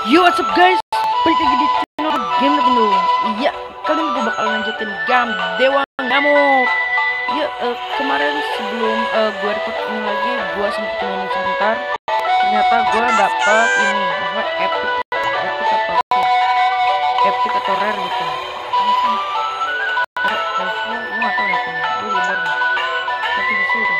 Yo, what's up guys? Balik lagi di channel Game Dulu. Iya, kali ini gue bakal lanjutin game Dewa Ngamuk. Ya, kemarin sebelum gue record ini lagi, gue sempet mainin sebentar. Ternyata gue dapet ini, apa epic apa? Epic atau rare gitu. Gue nggak tahu ya, gue lupa. Tapi disuruh.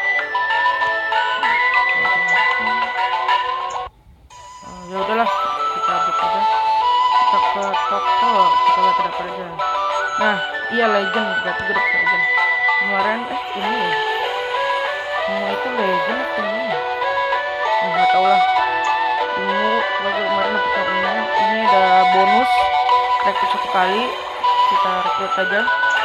Ya udahlah, kita update aja. Kita ke toko, kita lihat ada apa aja. Nah, iya legend, berarti gue dapet legend. Kemarin ini ya. Semua itu legend atau ini? Nggak tahu lah. Ini kemarin dapet yang ini. Ini ada bonus rekrut 1 kali. Kita rekrut aja.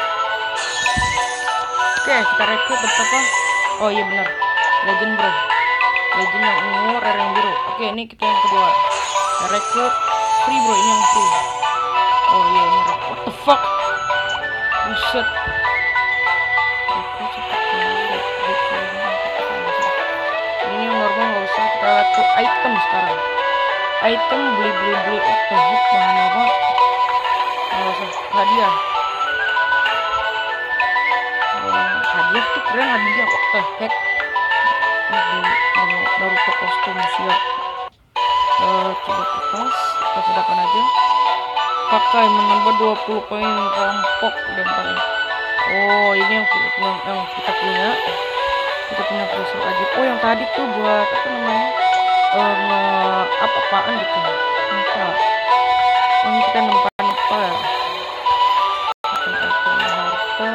Oke, kita rekrut dapet apa? Oh iya benar, legend bro. Legend yang ungu, rare yang biru. Oke, ini kita yang kedua. Rekrut free bro, ini yang free. Oh iya, ini rekrut. What the fuck? Buset. Ini yang normal nggak usah. Kita lihat ke item sekarang. Item beli. What the heck, mahal banget. Nggak usah. Hadiah. Hadiah tuh keren hadiah. What the heck. Naruto kostum siap. Coba kita sedapkan aja. Pakai menambah 20 poin rampok dan paling. Oh ini yang kita punya. Kita punya freezer aja. Oh yang tadi tuh buat apa namanya? Apaan gitu. Lupa. Oh ini kita nempan apa ya? Harta.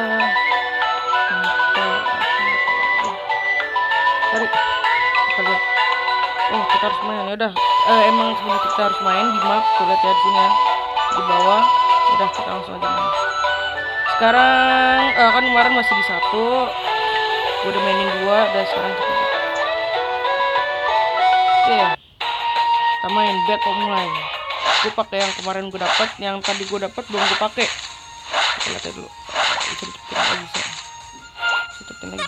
Cari. Kita lihat. Oh kita harus main ya udah. Emang sebenarnya kita harus main di map. Tuh lihat ya di sini ya. Di bawah. Udah kita langsung aja main. Sekarang kan kemarin masih di 1. Gue udah mainin 2 dan sekarang kita. Oke. Kita main battle mulai. Gue pakai yang kemarin gue dapat, yang tadi gue dapat belum gue pakai. Kita lihat dulu. Bisa diciptain lagi sih. Ciptain lagi.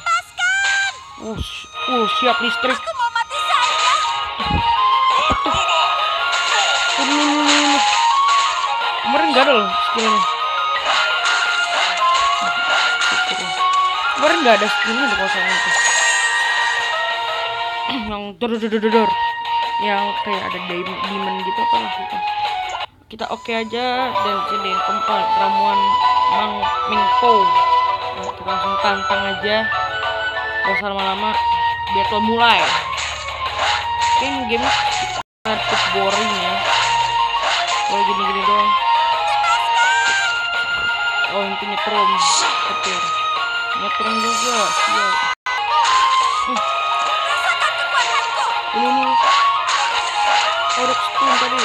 Siap listrik. Aku mau mati saja. Ini. Kemarin gak ada loh skillnya. Kemarin gak ada skillnya di kosong itu. Yang dor. Yang kayak ada demon gitu apa lah gitu. Kita oke aja dan sini yang keempat ramuan Mingpo. Nah, kita langsung tantang aja. Gak usah lama-lama. Battle mulai. Ini game cukup boring ya. Kalau gini-gini doang. Oh intinya nyetrum. Betul. Nyetrum juga. Siap. Rasakan kekuatanku. Ini. Oh stun tadi.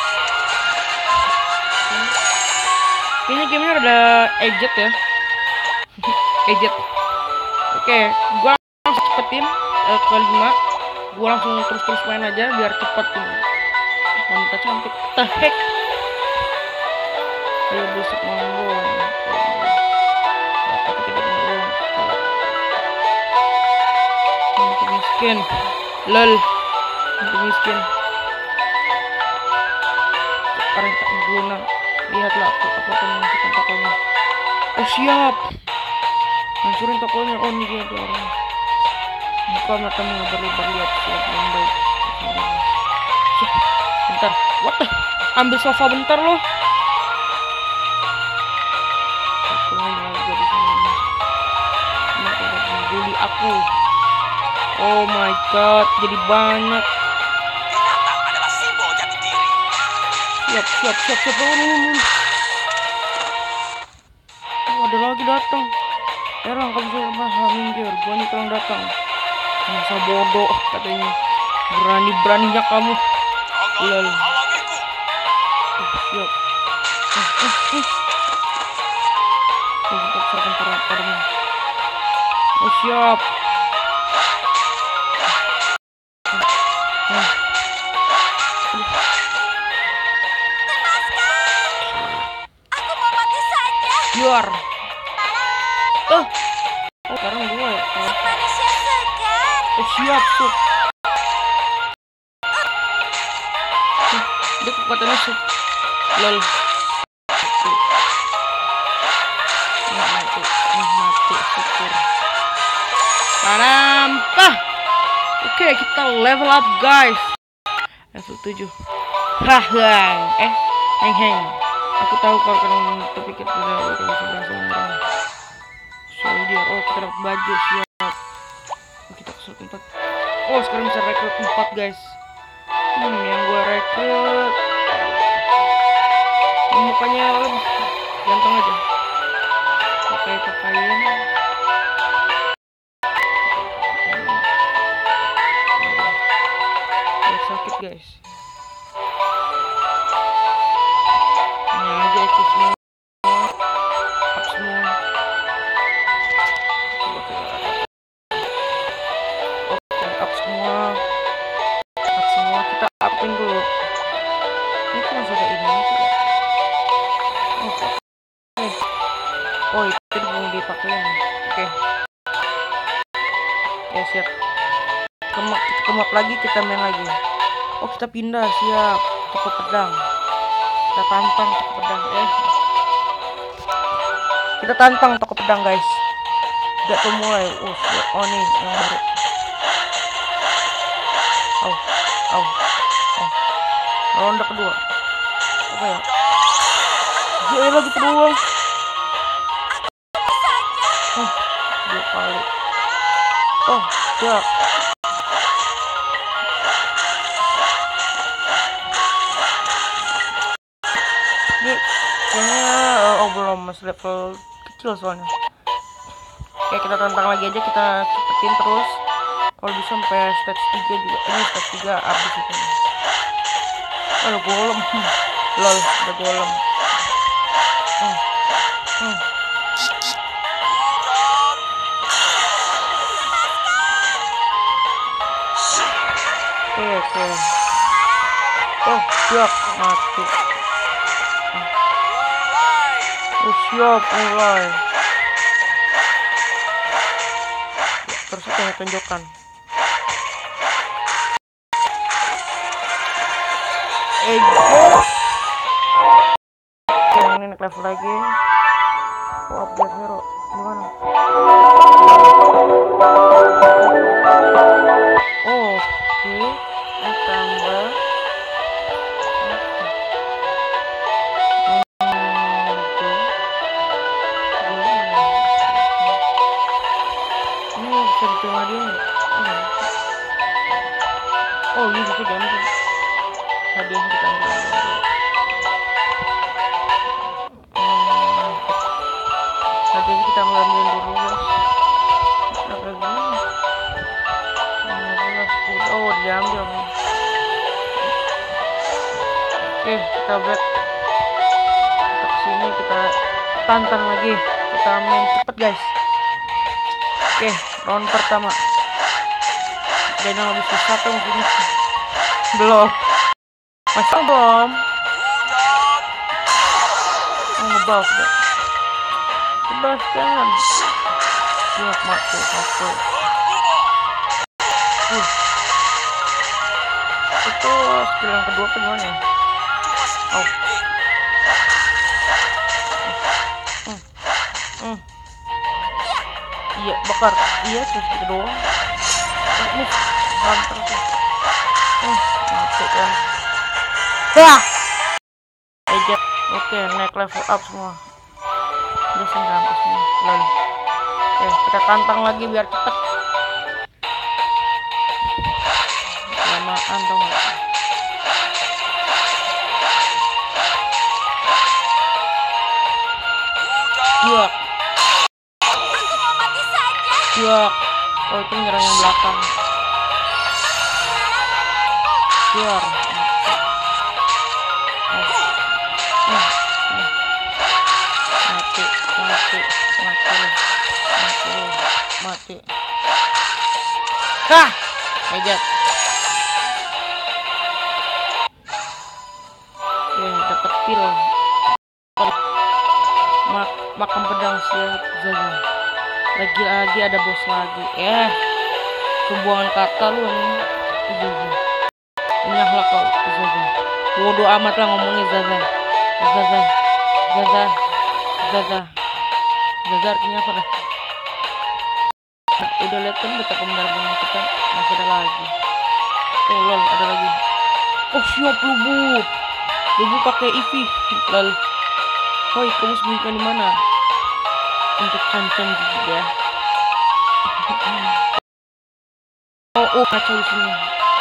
Kayaknya gamenya ada edget ya. Edget. Oke, gua langsung cepetin ke 5. Gua langsung terus main aja biar cepet ini. Wanita cantik. The heck. Ayo busuk monggo. Aku tidak punya uang. Untuk miskin. Lol. Untuk miskin. Orang tak berguna. Lihatlah aku akan menghancurkan tokonya. Oh siap. Hancurin tokonya. Oh ini dia orang. Buka matamu lebar-lebar lihat siap yang baik. Bentar. What the? Ambil sofa bentar loh. Bully aku. Oh my god, jadi banyak. Binatang adalah simbol jati diri. Siap. Oh, ada lagi datang. Erang kamu bisa minggir. Banyak orang datang. Masa bodoh katanya. Berani-beraninya kamu. Jangan menghalangiku. Siap. Kita serahkan padamu. Oh siap. Aku mau mati saja. Biar. Oh sekarang gue ya. Manusia segar. Oh siap. Dia kekuatannya lol. Mati syukur. Tarampah. Oke, kita level up guys. Level 7. Heng. Aku tahu kalau kalian terpikir tidak bisa berhasil menyerang. Soldier, kita dapat baju siap. Kita ke slot 4. Sekarang bisa rekrut 4 guys. Yang gue rekrut mukanya lebih ganteng aja. Pakaian. Sakit guys. Ini aja itu semua. Up semua. Up semua. Kita upin dulu. Ini kan masih ada ini. Itu belum dipakai. Oke. Ya siap. Kemak lagi, kita main lagi. Kita pindah, siap. Toko pedang. Kita tantang toko pedang. Kita tantang toko pedang guys. Gak tuh mulai. Nih yang baru. Ronde kedua. Apa ya? Lagi kedua. 2 kali. Siap. Ini kayaknya belum, masih level kecil soalnya. Oke, kita tantang lagi aja, kita cepetin terus. Kalau bisa sampai stage 3 juga. Ini stage 3 habis itu. Ada golem. Lol, ada golem. Oke. Siap, mati. Siap, mulai. Terus kita tunjukkan. Ini naik level lagi. Update hero gimana? Oke, tambah. Ini bisa diterima dia nggak? Ini bisa diambil. Hadiahnya kita ambil. Hadiahnya kita ambil dulu guys. Berapa lagi? 15. Diambil. Oke, kita back. Kita kesini, kita tantang lagi. Kita main cepet guys. Oke, round pertama. Dan yang habis satu mungkin belum. Masih belum. Ngebuff deh. Bebaskan. Siap, mati. Itu skill yang kedua gimana ya? Iya, bakar. Iya, terus kedua. Mantap tuh. Mati kan. Oke, naik level up semua. Udah sampai semua. Lalu. Kita tantang lagi biar cepet. Lamaan dong. Iya. Itu menyerang yang belakang. Biar. Mati. Ejek. Dapat pil. Makam pedang siap jaga. Lagi ada bos lagi. Pembuangan kata lu ini. Nyahlah kau jaga. Bodoh amat lah ngomongnya Zaza. Zaza. Zaza. Zaza. Zaza artinya apa dah? Nah, udah lihat kan betapa benar-benar kita masih ada lagi. Oh lol, ada lagi. Oh siap lubu. Lubu pakai IV. Lol. Hoi, kamu sembunyikan di mana? Untuk cancan juga. Oh kacau di sini.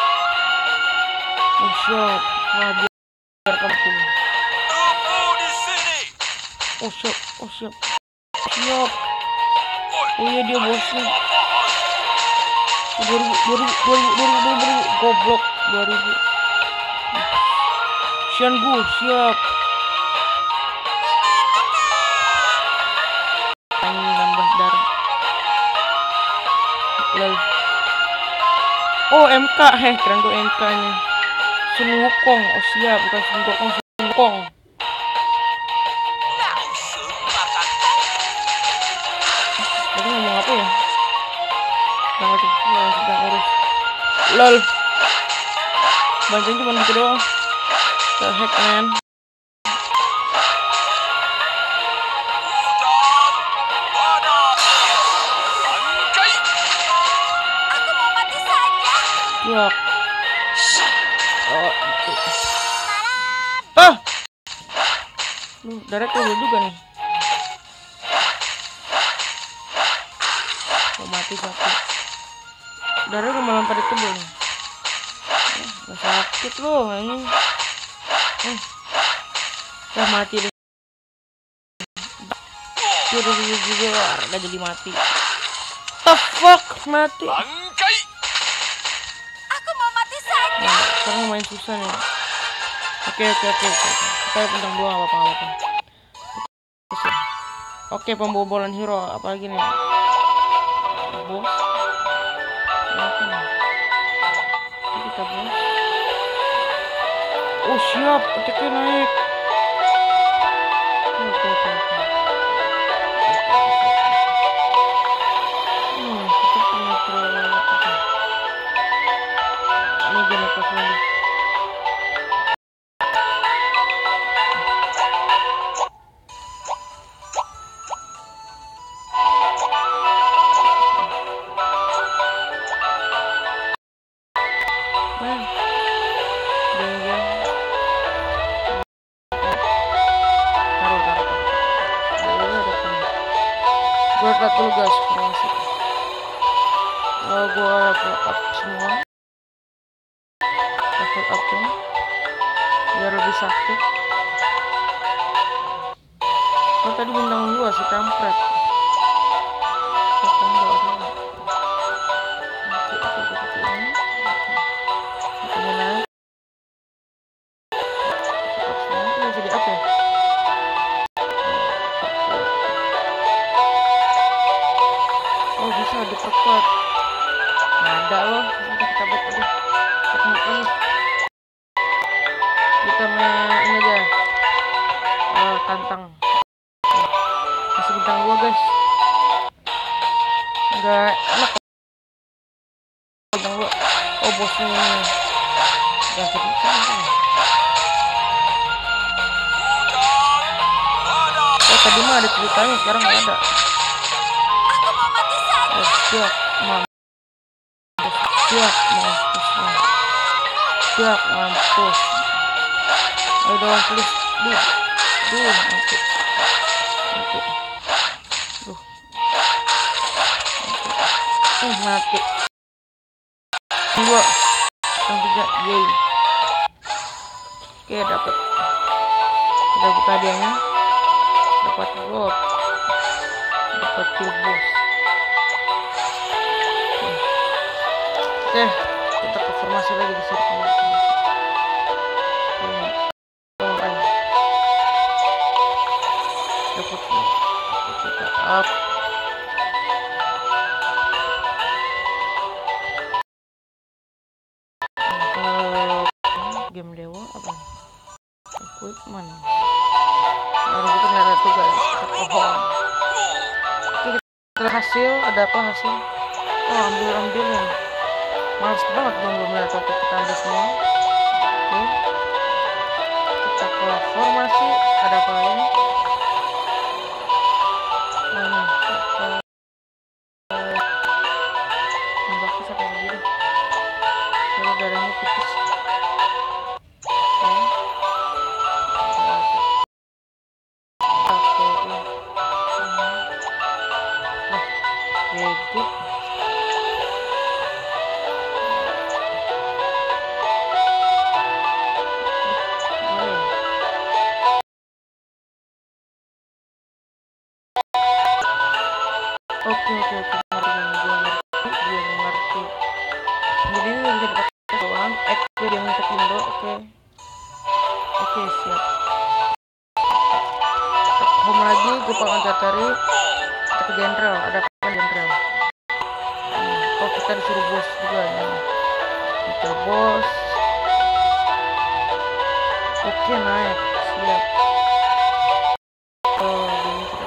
Oh siap. Wah, biar kamu. Tunggu di sini. Oh siap. Oh siap. Siap. Oh iya dia bosnya. 2000 goblok 2000. Xiangu siap. Ini nambah darah. Lol. Oh MK, keren tuh MK nya. Sun Wukong, oh siap, bukan Sun Wukong, Sun Wukong. Tadi ngomong apa ya? Sedang urus. Lol. Bantuin cuma gitu doang. The heck man. Aku mau mati saja. Ya. Oh, itu. Ah. Darah keluar juga nih. Mau mati satu. Darah udah malam pada tebel nih. Gak sakit loh ini. Udah mati deh. Udah jadi mati. The fuck mati. Aku mau mati saja. Nah, sekarang main susah nih. Oke. Kita bintang 2 apa-apa. Oke, pembobolan hero apalagi nih? Bos. Apa nih? Ini kita bos. Oh siap, attack-nya naik. Oke. Kita punya pro. Ini gini pas lagi. Gue lihat dulu guys informasi. Gue level up semua, level up tuh biar lebih sakit. Oh tadi bintang 2 si kampret. Jadi apa ya? Oh bisa diperkuat. Nah, ada loh. Udah kita buat aja. Tekniknya. Kita main ini aja. Tantang. Masih bintang 2 guys. Enggak enak. Bintang 2. Oh bosnya ini. Udah sedikit. Oh tadi mah ada ceritanya, sekarang nggak ada. Aku mau mati saja. Oh siap, mampus. Ayo dong please. Mati. Mati. 2 yang 3, yay. Oke dapat. Udah buka hadiahnya. Dapat gold. Dapat kill boss. Oke, kita ke formasi lagi di sirkuit. Dapat kita up. Game dewa apa? Equipment. Baru itu ada tugas. Pohon. Oke, kita hasil ada apa hasil? Oh ambil ya. Males banget dong belum lihat waktu kita ambil semua. Oke. formasi ada apa lagi? Nembaknya sampai segini. Kalau darahnya tipis. Oke. Pakai ini. Nah, bego. Oke, gue ngerti. Jadi ini bisa dipakai doang. XP yang untuk Indo, oke. Oke, siap. Home lagi, gue pengen cari. Kita ke general, ada apa general? Oh, kita disuruh bos juga nih. Kita bos. Oke, naik, siap. Oh, ini kita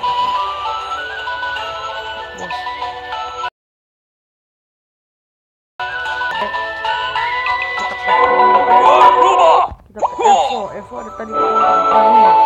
bos. Kita ke Evo ada tadi ini ya.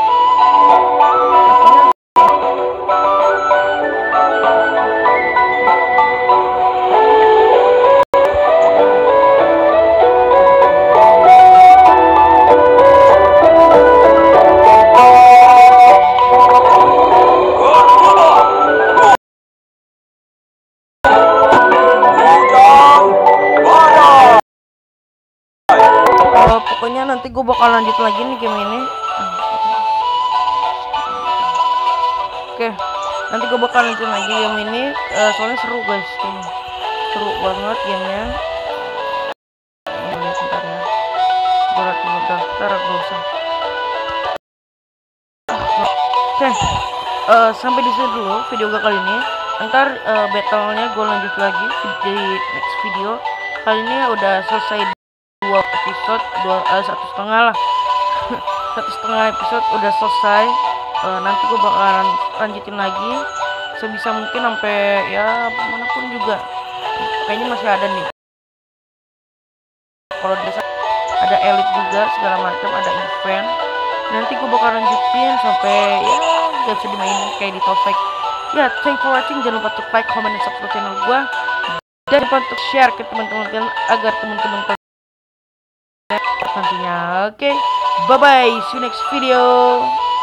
Pokoknya nanti gue bakal lanjut lagi nih game ini. Oke, nanti gue bakal lanjut lagi game ini. Soalnya seru guys, kayaknya seru banget gamenya. Bentar ya, berat dulu daftar gak usah. Oke, sampai di sini dulu video gue kali ini. Ntar battle-nya gue lanjut lagi di next video. Kali ini udah selesai 2 episode, 1,5 lah. 1,5 episode udah selesai. Nanti gue bakalan lanjutin lagi sebisa mungkin sampai ya manapun juga. Kayaknya masih ada nih. Kalau desa ada elite juga segala macam, ada event. Nanti gue bakal lanjutin sampai ya gak bisa dimainin kayak di Topek. Ya, thanks for watching. Jangan lupa untuk like, comment, dan subscribe channel gue. Dan lupa untuk share ke teman-teman kalian agar teman-teman kalian nantinya. Oke, bye bye, see you next video.